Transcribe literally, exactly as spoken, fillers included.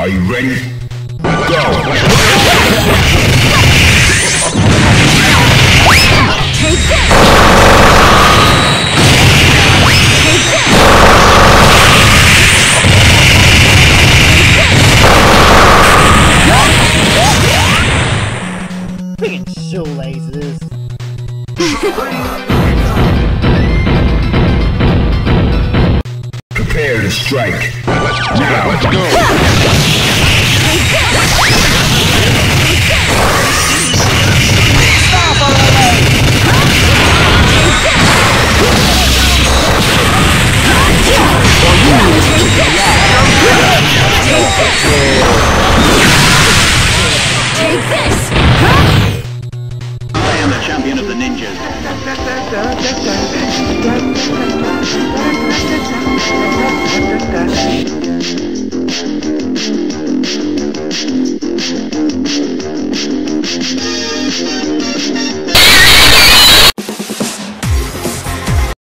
Are you ready? Go! Take this! Take this! Freaking shoelaces. Prepare to strike. Let's, now. let's go. Stop already! Take this! I am the champion of the ninjas.